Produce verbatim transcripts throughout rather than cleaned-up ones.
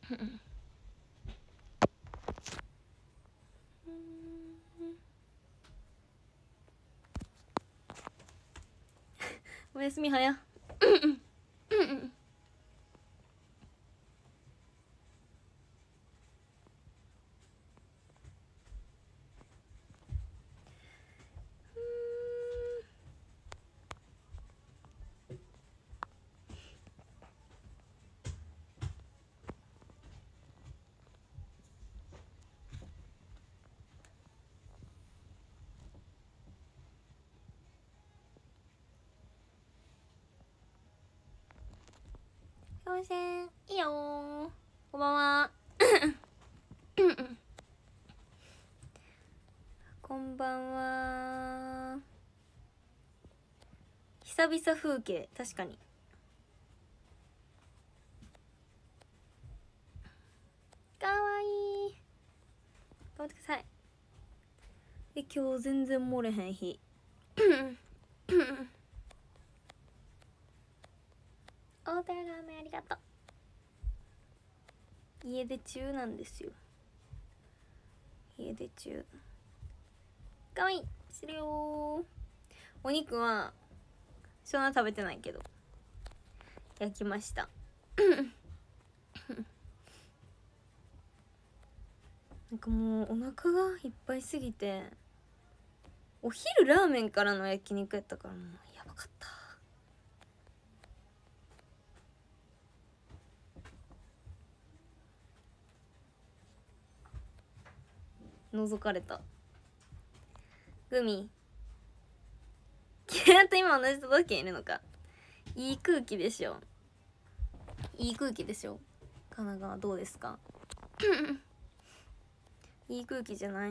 おやすみはや。温泉いいよー。こんばんは。こんばんは。久々風景、確かに。かわいい。頑張ってください。え、今日全然漏れへん日。お手紙ありがとう。家出中なんですよ。家出中。かわいい。してるよ。お肉はそんな食べてないけど焼きました。なんかもうお腹がいっぱいすぎて、お昼ラーメンからの焼肉やったからもうやばかった。覗かれた。グミキラと今同じ都道府県いるのか。いい空気でしょ。いい空気でしょ。神奈川どうですか。いい空気じゃない。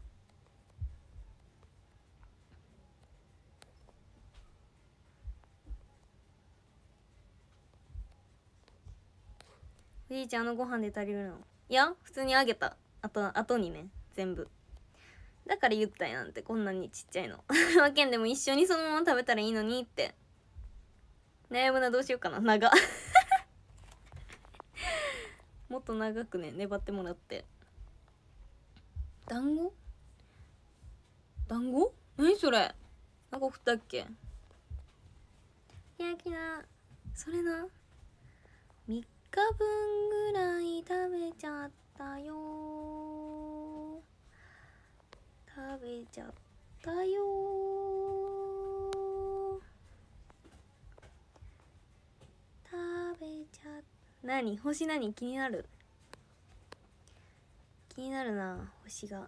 おじいちゃんあのご飯で足りるの。いや普通にあげた。あと後にね全部。だから言ったんやんて、こんなにちっちゃいの。わけんでも一緒にそのまま食べたらいいのにって。悩むな、どうしようかな。長もっと長くね粘ってもらって。団子団子何それ。なんか送ったっけ。焼きなそれな。みっかぶんぐらい食べちゃったよ。食べちゃったよ。食べちゃった。何星何気になる。気になるな星が。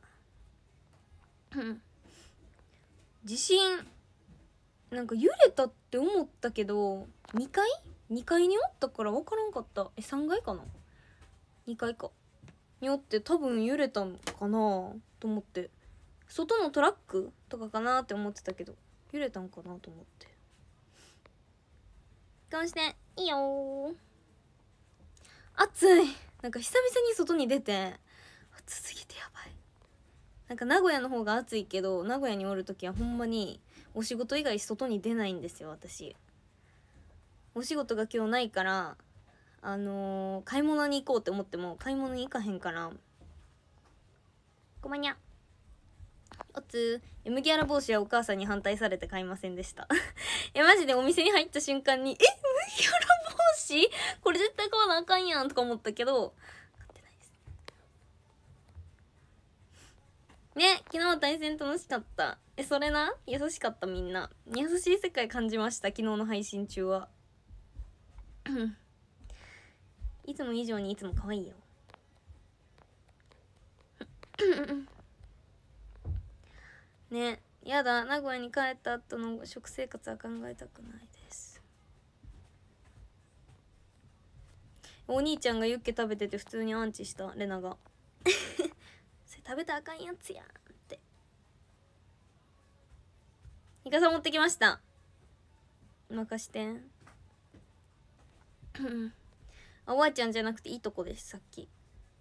地震なんか揺れたって思ったけどにかい ?に 階におったから分からんかった。えさんがいかな。にかいかにおって多分揺れたんかなと思って、外のトラックとかかなって思ってたけど揺れたんかなと思って。こうしていいよ。暑い。なんか久々に外に出て暑すぎてやばい。なんか名古屋の方が暑いけど、名古屋におる時はほんまにお仕事以外外に出ないんですよ私。お仕事が今日ないからあのー、買い物に行こうって思っても買い物に行かへんから。ごまにゃおつー。麦わら帽子はお母さんに反対されて買いませんでした。えマジでお店に入った瞬間にえ麦わら帽子これ絶対買わなあかんやんとか思ったけど買ってないですね。昨日対戦楽しかった。えそれな優しかった。みんな優しい世界感じました。昨日の配信中は。いつも以上にいつも可愛いよ。ね、やだ。名古屋に帰った後の食生活は考えたくないです。お兄ちゃんがユッケ食べてて普通にアンチしたレナが。それ食べたらあかんやつやんって。イカさん持ってきました。任してん。あおばあちゃんじゃなくていいとこです。さっき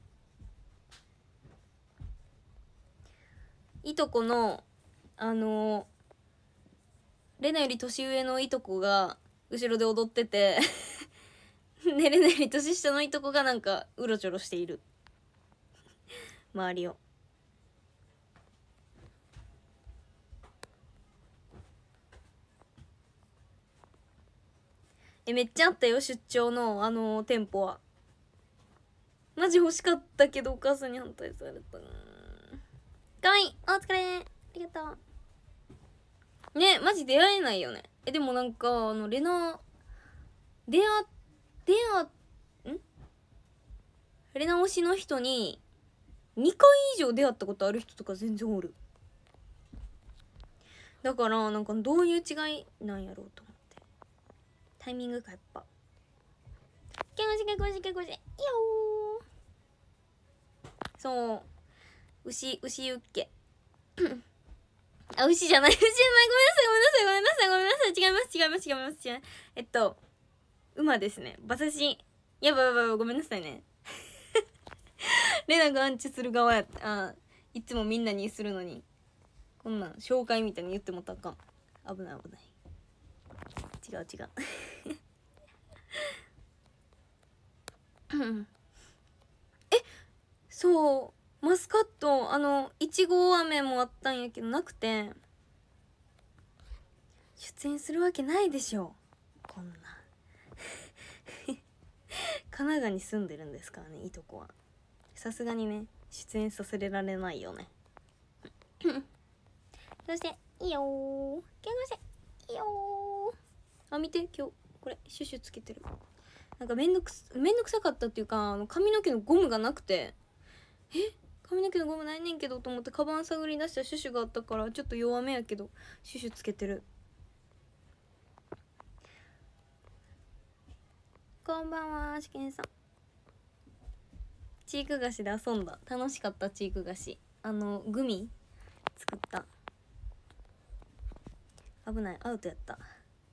いとこのあのレナより年上のいとこが後ろで踊っててねるねる年下のいとこがなんかうろちょろしている周りを。え、めっちゃあったよ、出張のあの店舗は。マジ欲しかったけどお母さんに反対された。かわいい、お疲れ、ありがとうね。マジ出会えないよね。え、でもなんかあのレナ出会出会んレナ推しの人ににかい以上出会ったことある人とか全然おる。だからなんかどういう違いなんやろうと思って。タイミングかやっぱ。けこしけこしけこしいいよー。そう牛牛ユッケあ、牛じゃない牛じゃない、ごめんなさいごめんなさいごめんなさい違います違います違います違います。えっと馬ですね。馬刺し。やばいやばいやばい、ごめんなさいねレナがアンチする側やった。あ、いつもみんなにするのにこんなん紹介みたいに言ってもたらあかん。危ない危ない。違う違うえ、そうマスカット、あのいちご飴もあったんやけどなくて、出演するわけないでしょこんな神奈川に住んでるんですからね、いとこは。さすがにね出演させられないよねそしていいよー、けがしていいよー。あ、見て今日これシュシュつけてる。なんかめんどくめんどくさかったっていうか、あの髪の毛のゴムがなくて、え髪の毛のゴムないねんけどと思ってカバン探り出したシュシュがあったから、ちょっと弱めやけどシュシュつけてる。こんばんは、しけんさん。チーク菓子で遊んだ。楽しかった。チーク菓子、あのグミ作った。危ない、アウトやった。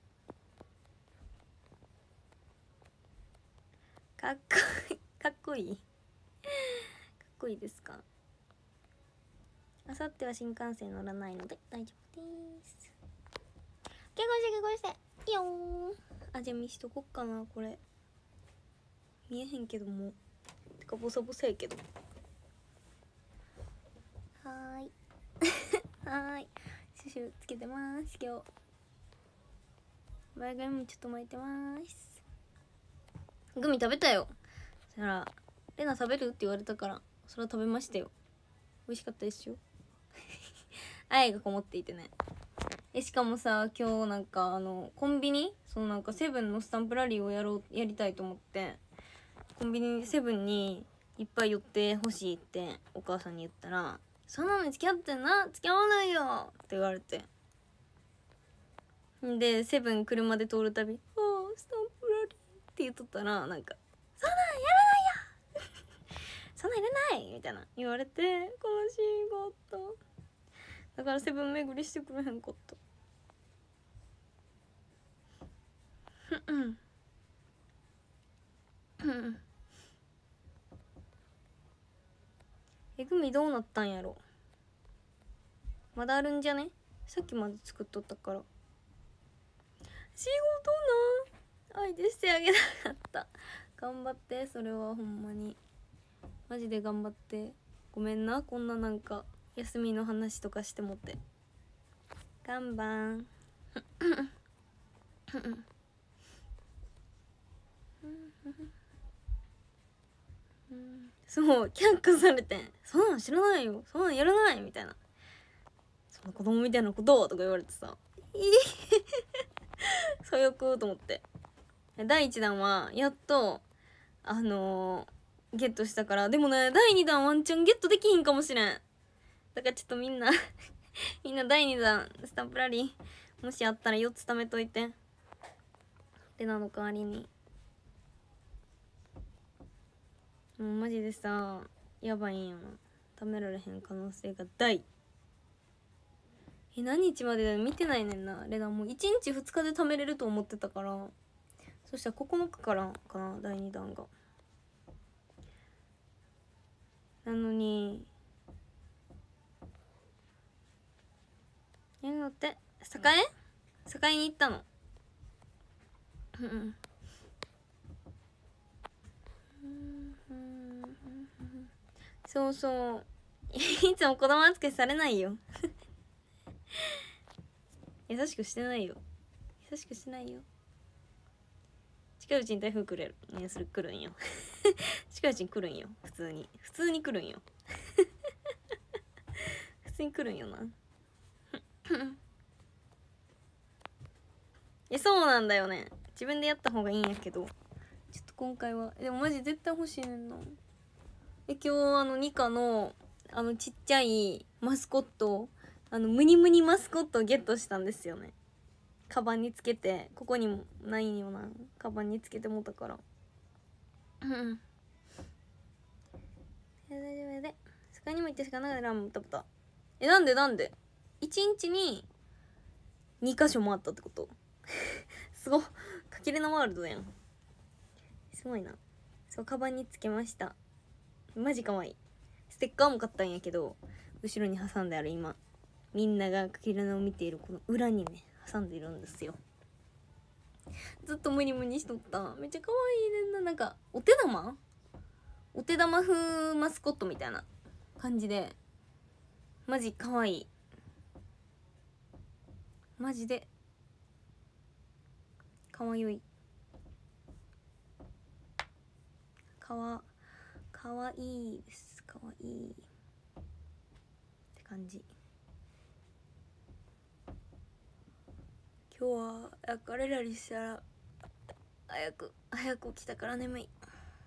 かっこいいかっこいいかっこいいですか。あさっては新幹線乗らないので大丈夫です。結婚して結婚していいよー。あ、じゃあ見しとこっかな。これ見えへんけども、てかボサボサやけど。はーいはーい、シュシュつけてます今日。前髪もちょっと巻いてます。グミ食べたよ。そしたら「レナ食べる?」って言われたから、それは食べましたよ。美味しかったですよ愛がこもっていてね。え、しかもさ、今日なんかあのコンビニ、そのなんかセブンのスタンプラリーをやろうやりたいと思って、コンビニセブンにいっぱい寄ってほしいってお母さんに言ったら「そんなのに付き合ってんな、付き合わないよ」って言われて、でセブン車で通るたび「ああスタンプラリー」って言っとったら、なんか「そんなんやらないよそんなんいらない」みたいな言われて悲しかった。だからセブン巡りしてくれへんかったうんうんえぐみどうなったんやろ。まだあるんじゃね。さっきまで作っとったから。仕事な愛でしてあげなかった。頑張って、それはほんまにマジで頑張って。ごめんな、こんななんか休みの話とかしてもって。頑張んそう、却下されてん。そんなん知らないよ、そんなんやらないみたいな、そんな子供みたいなこととか言われてさ最悪と思って。だいいちだんはやっとあのー、ゲットしたから。でもね、だいにだんワンチャンゲットできひんかもしれん。だからちょっとみんなみんなだいにだんスタンプラリーもしあったらよっつ貯めといて。レナの代わりに。もうマジでさやばいんよな、貯められへん可能性が大。え、何日までだよ、見てないねんな。レナもういちにちふつかで貯めれると思ってたから、そしたらここのかからかな、だいにだんが。なのにえだって栄栄に行ったのうんそうそういつも子供扱いされないよ優しくしてないよ、優しくしてないよ。近いうちに台風来れる、いやそれ来るんよ近いうちに来るんよ、普通に普通に来るんよ普通に来るんよないやそうなんだよね、自分でやった方がいいんやけど、ちょっと今回はでもマジ絶対欲しいねんな。え今日あのニカのあのちっちゃいマスコット、あのムニムニマスコットをゲットしたんですよね。カバンにつけて、ここにもないよな、カバンにつけてもたからうん大丈夫で、スカイにも行ってスカナガでラーメン食べた。えなんでなんでいちにちににかしょ回ったってことすごっ、かきれなワールドやん、すごいな。そうカバンにつけました。マジかわいい。ステッカーも買ったんやけど、後ろに挟んである、今みんながかきれなを見ているこの裏にね挟んでいるんですよ。ずっとムニムニしとった。めっちゃ可愛いねんな。なんかお手玉お手玉風マスコットみたいな感じでマジ可愛い、マジでかわよい、かわかわいいです、かわいいって感じ。今日はやかれらりしたら早く早く起きたから眠い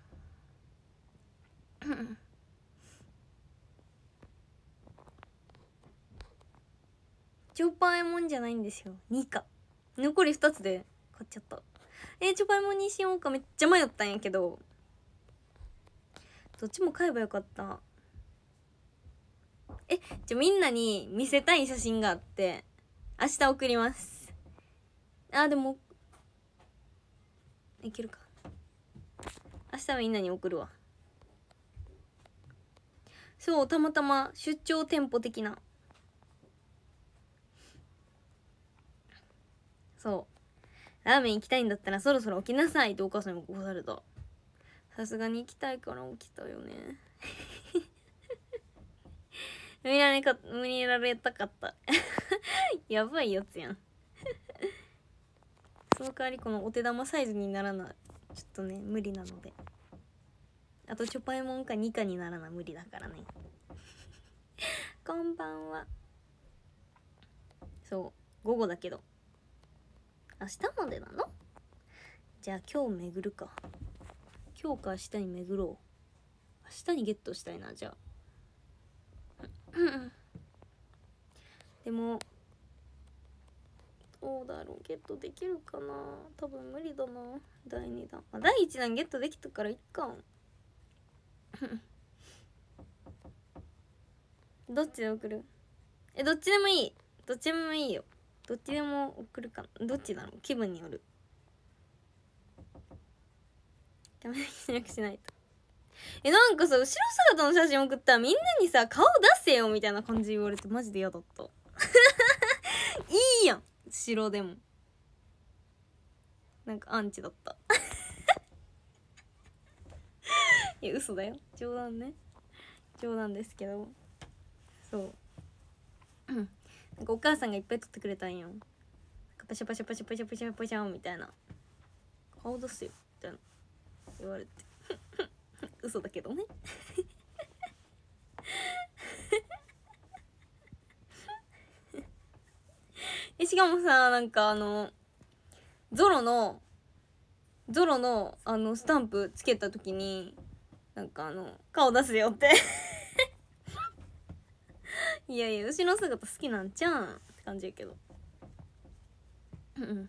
チョパエモンじゃないんですよ、にか残りふたつで買っちゃった。えー、チョパエモンにしようかめっちゃ迷ったんやけど、どっちも買えばよかった。えじゃみんなに見せたい写真があって明日送ります。あでもいけるか、明日はみんなに送るわ。そうたまたま出張店舗的な、そうラーメン行きたいんだったらそろそろ起きなさいってお母さんに起こされた。さすがに行きたいから起きたよね見られか見られたかったやばいやつやんその代わりこのお手玉サイズにならない、ちょっとね無理なので、あとチョパエモンかニカにならな無理だからねこんばんは。そう午後だけど明日までなの。じゃあ今日巡るか、今日か明日に巡ろう。明日にゲットしたいな。じゃあでもどうだろう、ゲットできるかな、多分無理だな。だいにだん、まあ、だいいちだんゲットできたからいっかどっちで送る？えどっちでもいい、どっちでもいいよ、どっちでも送るかな。どっちだろう、気分による。ダメしなくしないと。えなんかさ後ろ姿の写真送ったらみんなにさ顔出せよみたいな感じ言われてマジで嫌だったいいやん後ろでもなんかアンチだったいや嘘だよ、冗談ね、冗談ですけど、そうなんかお母さんがいっぱい撮ってくれたんよ。パシャパシャパシャパシャパシャパシャみたいな、顔出すよみたいな言われて嘘だけどねえしかもさなんかあのゾロのゾロのあのスタンプつけた時になんかあの顔出すよっていやいや後ろ姿好きなんちゃうんって感じやけどうん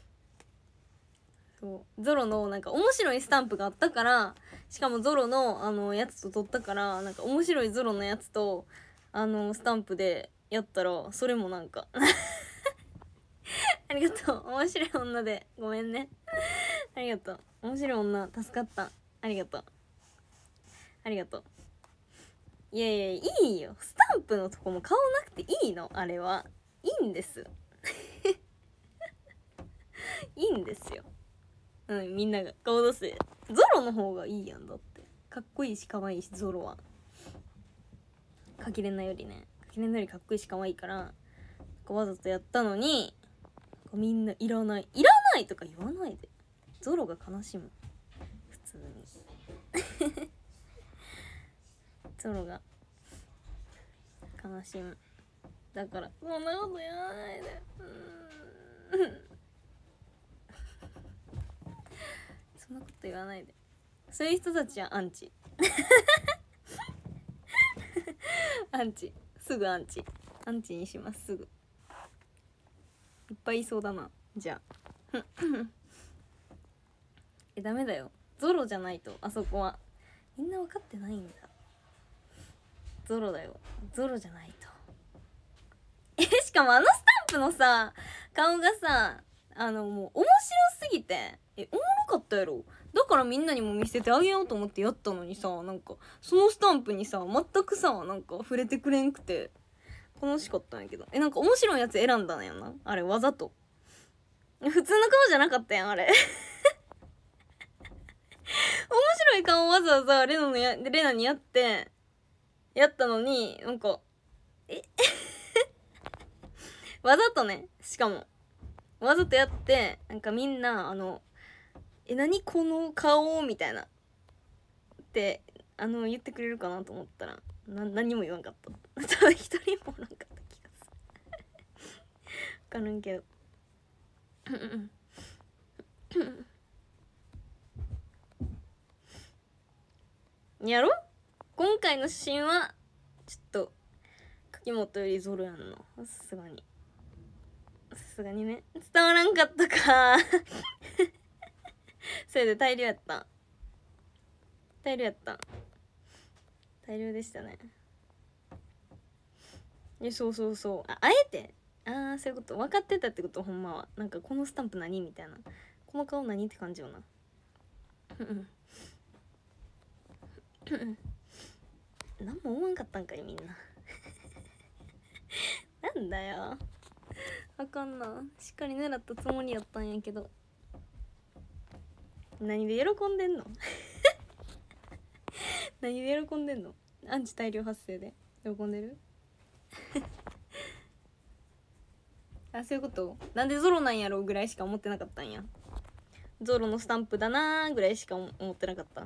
そうゾロのなんか面白いスタンプがあったから、しかもゾロのあのやつと撮ったから、なんか面白いゾロのやつとあのスタンプでやったらそれもなんかありがとう面白い女でごめんねありがとう面白い女助かった、ありがとうありがとう。いやいやいいよ、スタンプのとこも顔なくていいの、あれはいいんですいいんですようん、みんなが顔出せ。ゾロの方がいいやん。だってかっこいいし可愛いし、ゾロはかきれんなよりね、かきれんなよりかっこいいし可愛いから、わざとやったのにみんないらないいらないとか言わないで。ゾロが悲しむ、普通にゾロが悲しむ。だからそんなこと言わないで。うーんそんなこと言わないで。そういう人たちはアンチアンチ、すぐアンチアンチにします。すぐいっぱいいそうだな。じゃあえ、ダメだよ。ゾロじゃないと。あそこはみんな分かってないんだ。ゾロだよ。ゾロじゃないと。え、しかもあのスタンプのさ顔がさ、あのもう面白すぎて、え、おもろかったやろ。だからみんなにも見せてあげようと思ってやったのにさ、なんかそのスタンプにさ全くさなんか触れてくれんくて悲しかったんやけど。え、なんか面白いやつ選んだんやな、あれ。わざと普通の顔じゃなかったやん、あれ面白い顔をわざわざレナのやレナにやってやったのに、なんかえわざとね、しかもわざとやって、なんかみんなあのえ、何この顔みたいなってあの言ってくれるかなと思ったら、な何も言わんかった。多分一人もおらんかった気がする分からんけどやろ。今回の写真はちょっと柿本よりゾロやんの。さすがにさすがにね、伝わらんかったかそれで大量やった。大量やった大量でしたね。え、そうそうそう、あ、あえて、ああそういうこと分かってたってこと。ほんまはなんかこのスタンプ何みたいな、この顔何って感じよな何も思わんかったんかいみんななんだよ、あかんな。しっかり狙ったつもりやったんやけど。何で喜んでんの何で喜んでんの。アンチ大量発生で喜んでるあ、そういうこと。なんでゾロなんやろうぐらいしか思ってなかったんや。ゾロのスタンプだなーぐらいしか思ってなかった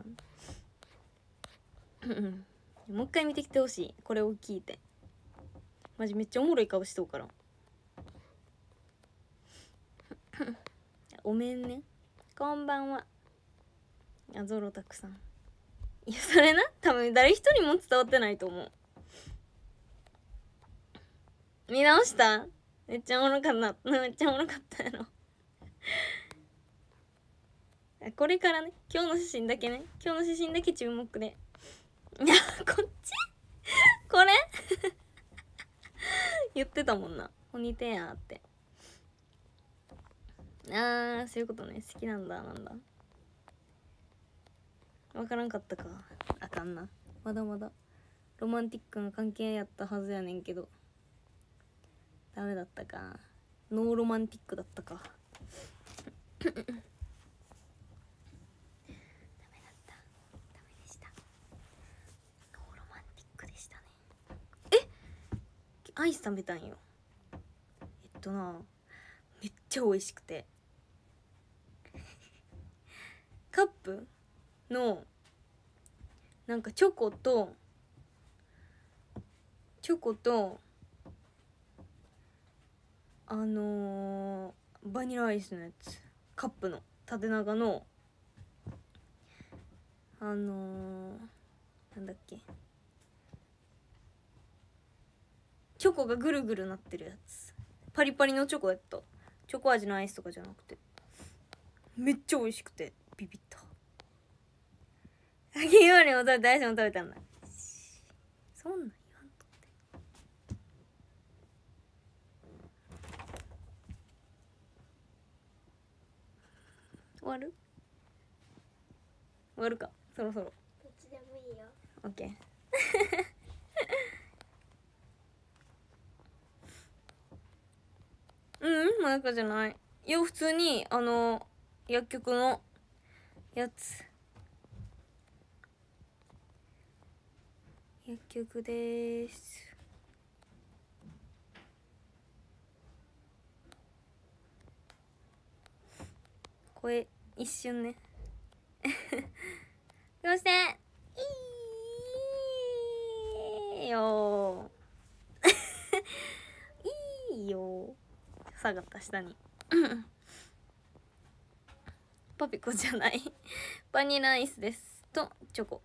もう一回見てきてほしい、これを聞いて。マジめっちゃおもろい顔しとうからおめんね、こんばんは。あ、ゾロたくさん。いや、それな、多分誰一人も伝わってないと思う。見直した？めっちゃおもろかった。めっちゃおもろかったやろこれからね、今日の写真だけね、今日の写真だけ注目で。いや、こっちこれ言ってたもんな、ポニーテーヤーって。あー、そういうことね。好きなんだ。なんだ分からんかったか。あかんな。まだまだロマンティックな関係やったはずやねんけどダメだったか。ノーロマンティックだったかダメだった。ダメでした。ノーロマンティックでしたね。え、アイス食べたんよ。えっとな、めっちゃ美味しくてカップのなんかチョコとチョコとあのー、バニラアイスのやつ、カップの縦長のあのー、なんだっけ、チョコがぐるぐるなってるやつ、パリパリのチョコやった。チョコ味のアイスとかじゃなくて、めっちゃ美味しくてビビった。秋まりも食べて、アイスも食べたんだ。そんなん言わんとって終わる終わるか、そろそろ。どっちでもいいよ。オッケーうん、まだかじゃない。いや、普通にあの薬局のやつ。薬局でーす。声一瞬ねどうしていいよいいよ。下がった下にパピコじゃないバニラアイスですとチョコ。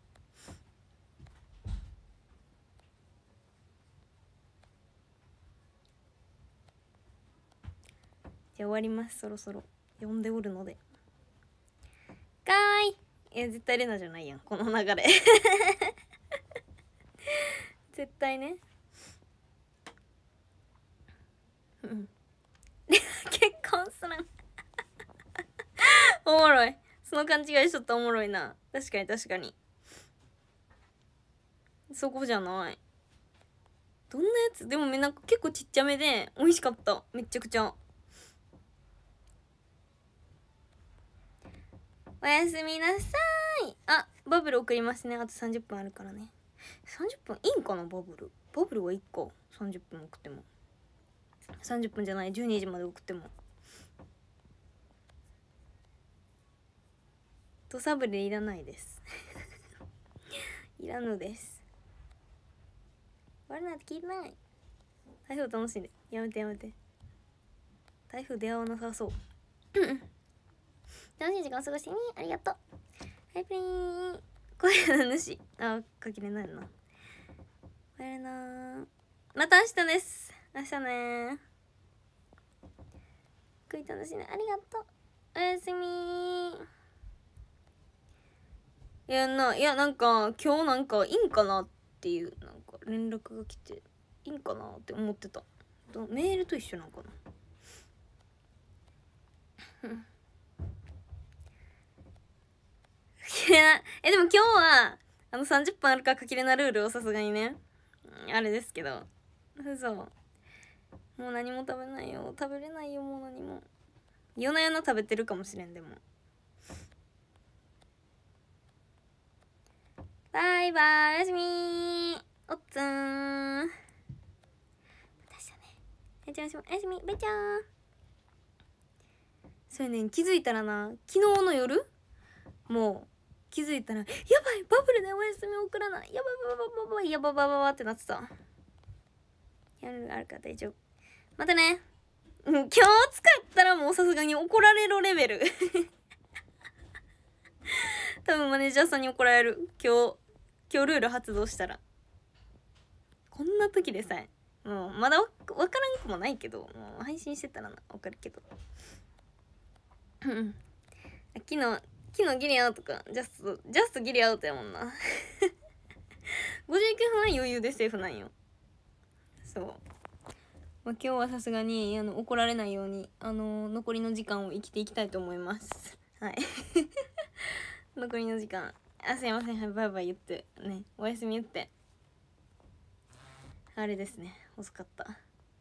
じゃあ終わります。そろそろ呼んでおるので。かーい。いや絶対レナじゃないやんこの流れ絶対ねうん結婚するんおもろい。その勘違いしとった。おもろいな。確かに確かにそこじゃない。どんなやつでもなんか結構ちっちゃめで美味しかった。めっちゃくちゃ。おやすみなさい。あ、バブル送りますね。あとさんじゅっぷんあるからね。さんじゅっぷんいいんかなバブル。バブルはいっか。さんじゅっぷん送っても。さんじゅっぷんじゃない。じゅうにじまで送っても。とサブレいらないですいらぬです。悪なんて聞いてない。台風楽しんで。やめてやめて。台風出会わなさそう楽しい時間過ごしてね。ありがとう。はいプリーン。声の主。あ、かけれないな。帰れなー。また明日です。明日ねー。食い楽しいね。ありがとう。おやすみー。いやな、いやなんか今日なんかいいんかなっていうなんか連絡が来ていいんかなって思ってた。メールと一緒なんかなえでも今日はあのさんじゅっぷんあるからかきれなルールをさすがにねあれですけど、そうもう何も食べないよ。食べれないよ。もう何も夜な夜な食べてるかもしれん。でもバイバイ。おやすみー。おっつーん。また明日ね。おやすみ。バイちゃん。そうやねん。気づいたらな、昨日の夜もう気づいたらやばいバブルでおやすみ送らない。やばいやばいやばいやばいやばいやばいってなってた。やるあるから大丈夫。またね。うん、今日使ったらもうさすがに怒られるレベル多分マネージャーさんに怒られる。今日今日ルール発動したら。こんな時でさえもうまだわからんくもないけど、もう配信してたらなわかるけど昨日昨日ギリアウトか。ジャストジャストギリアウトやもんなごじゅうきゅうふんは余裕でセーフなんよ。そう、まあ、今日はさすがにあの怒られないようにあの残りの時間を生きていきたいと思いますはい残りの時間、あすいません、はい、バイバイ言ってね、おやすみ言って、あれですね、遅かった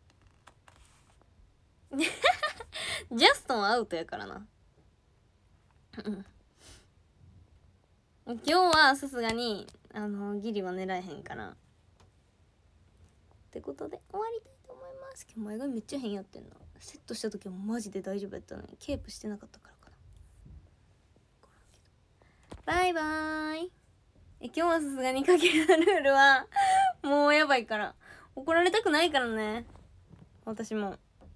ジャストンはアウトやからなうん今日はさすがにあのギリは狙えへんからってことで終わりたいと思います。今日前髪めっちゃ変やってんな。セットした時はマジで大丈夫やったのにケープしてなかったからかな。バイバーイ。え今日はさすがにかけるルールはもうやばいから怒られたくないからね。私も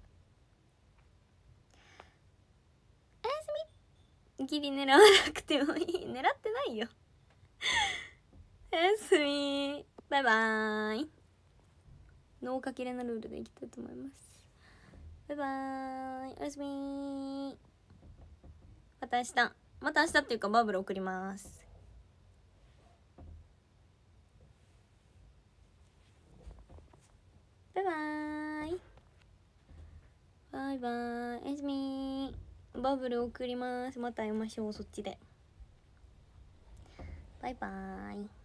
おやすみ。ギリ狙わなくてもいい。狙ってないよおやすみ。バイバーイ。ノーかけれなルールでいきたいと思います。バイバーイ。おやすみ。また明日。また明日っていうかバブル送ります。バイバーイ。バイバーイ。おやすみ。バブル送ります。また会いましょうそっちで。バイバーイ。